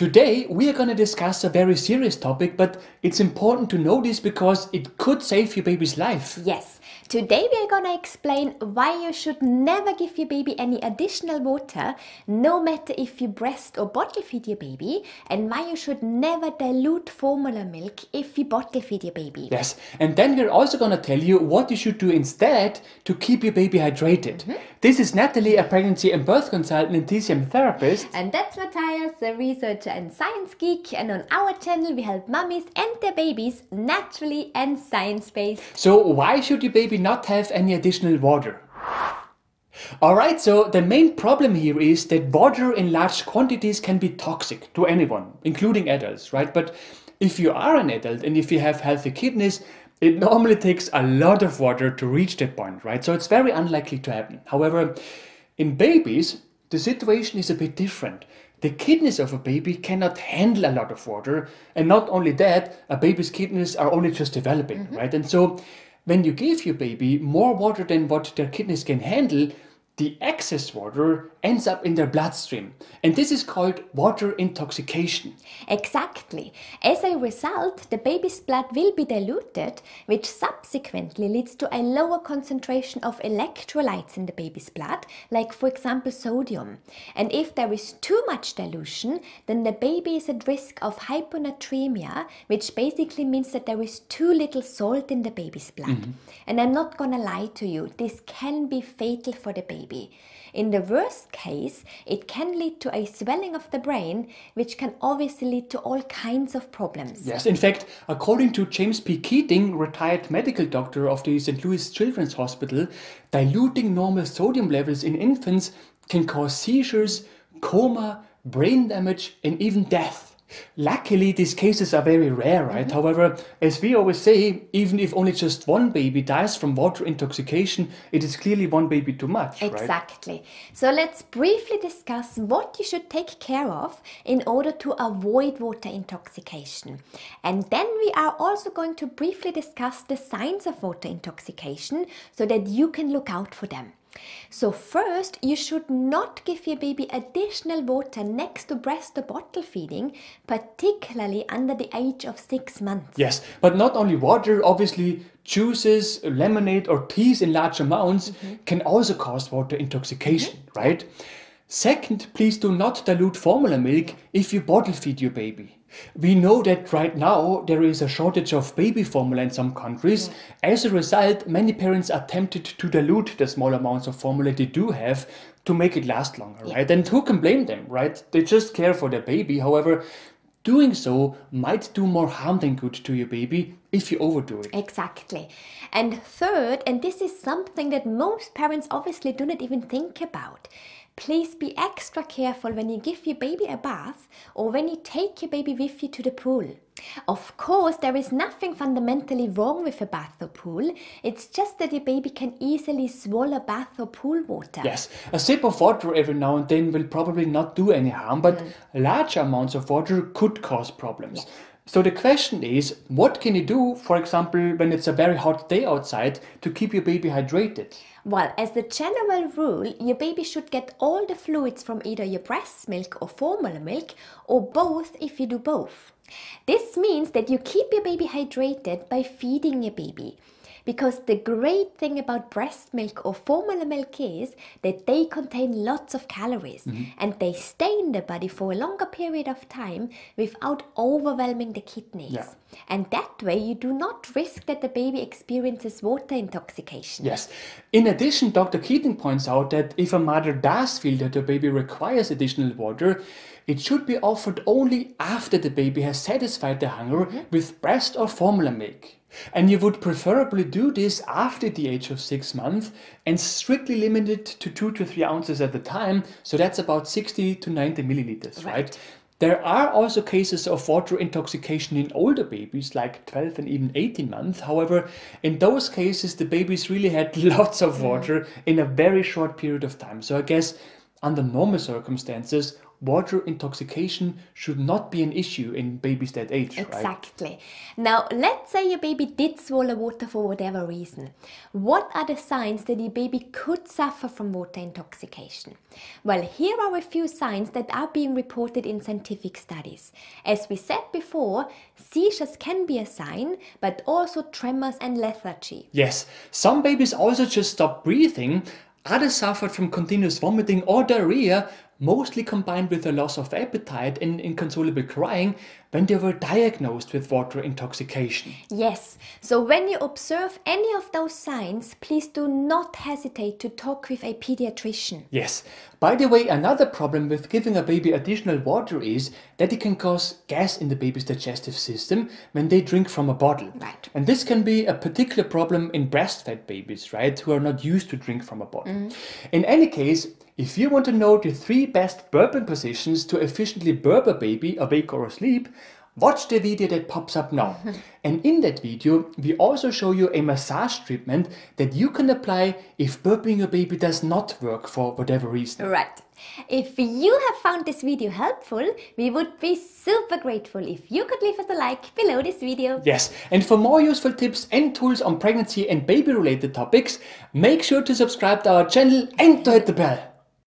Today we are going to discuss a very serious topic, but it's important to know this because it could save your baby's life. Yes, today we are going to explain why you should never give your baby any additional water, no matter if you breast or bottle feed your baby, and why you should never dilute formula milk if you bottle feed your baby. Yes, and then we're also going to tell you what you should do instead to keep your baby hydrated. This is Nathalie, a pregnancy and birth consultant and TCM therapist. And that's Mathias, a researcher and Science Geek, and on our channel we help mummies and their babies naturally and science-based. So why should your baby not have any additional water? Alright, so the main problem here is that water in large quantities can be toxic to anyone, including adults, right? But if you are an adult and if you have healthy kidneys, it normally takes a lot of water to reach that point, right? So it's very unlikely to happen. However, in babies, the situation is a bit different. The kidneys of a baby cannot handle a lot of water, and not only that, a baby's kidneys are only just developing, right? And so when you give your baby more water than what their kidneys can handle, the excess water ends up in their bloodstream. And this is called water intoxication. Exactly. As a result, the baby's blood will be diluted, which subsequently leads to a lower concentration of electrolytes in the baby's blood, like for example sodium. And if there is too much dilution, then the baby is at risk of hyponatremia, which basically means that there is too little salt in the baby's blood. And I'm not gonna lie to you, this can be fatal for the baby. In the worst case, it can lead to a swelling of the brain, which can obviously lead to all kinds of problems. Yes, in fact, according to James P. Keating, retired medical doctor of the St. Louis Children's Hospital, diluting normal sodium levels in infants can cause seizures, coma, brain damage, and even death. Luckily, these cases are very rare, right? However, as we always say, even if only just one baby dies from water intoxication, it is clearly one baby too much, right? Exactly. So let's briefly discuss what you should take care of in order to avoid water intoxication. And then we are also going to briefly discuss the signs of water intoxication so that you can look out for them. So first, you should not give your baby additional water next to breast or bottle feeding, particularly under the age of 6 months. Yes, but not only water, obviously juices, lemonade or teas in large amounts can also cause water intoxication, right? Second, please do not dilute formula milk if you bottle feed your baby. We know that right now there is a shortage of baby formula in some countries. As a result, many parents are tempted to dilute the small amounts of formula they do have to make it last longer, right? And who can blame them, right? They just care for their baby. However, doing so might do more harm than good to your baby if you overdo it. Exactly. And third, and this is something that most parents obviously do not even think about, please be extra careful when you give your baby a bath or when you take your baby with you to the pool. Of course, there is nothing fundamentally wrong with a bath or pool. It's just that your baby can easily swallow bath or pool water. Yes, a sip of water every now and then will probably not do any harm, but large amounts of water could cause problems. So the question is, what can you do, for example, when it's a very hot day outside to keep your baby hydrated? Well, as a general rule, your baby should get all the fluids from either your breast milk or formula milk, or both if you do both. This means that you keep your baby hydrated by feeding your baby. Because the great thing about breast milk or formula milk is that they contain lots of calories and they stay in the body for a longer period of time without overwhelming the kidneys. And that way you do not risk that the baby experiences water intoxication. Yes. In addition, Dr. Keating points out that if a mother does feel that her baby requires additional water, it should be offered only after the baby has satisfied the hunger with breast or formula milk. And you would preferably do this after the age of 6 months and strictly limit it to 2 to 3 ounces at a time. So that's about 60 to 90 milliliters, right? There are also cases of water intoxication in older babies, like 12 and even 18 months. However, in those cases, the babies really had lots of water in a very short period of time. So I guess under normal circumstances, water intoxication should not be an issue in babies that age, right? Exactly. Now, let's say your baby did swallow water for whatever reason. What are the signs that your baby could suffer from water intoxication? Well, here are a few signs that are being reported in scientific studies. As we said before, seizures can be a sign, but also tremors and lethargy. Yes, some babies also just stop breathing. Others suffered from continuous vomiting or diarrhea, mostly combined with a loss of appetite and inconsolable crying when they were diagnosed with water intoxication. Yes, so when you observe any of those signs, please do not hesitate to talk with a pediatrician. Yes, by the way, another problem with giving a baby additional water is that it can cause gas in the baby's digestive system when they drink from a bottle. Right. And this can be a particular problem in breastfed babies, right, who are not used to drink from a bottle. In any case, if you want to know the 3 best burping positions to efficiently burp a baby awake or asleep, watch the video that pops up now. And in that video, we also show you a massage treatment that you can apply if burping your baby does not work for whatever reason. Right. If you have found this video helpful, we would be super grateful if you could leave us a like below this video. Yes, and for more useful tips and tools on pregnancy and baby related topics, make sure to subscribe to our channel and to hit the bell.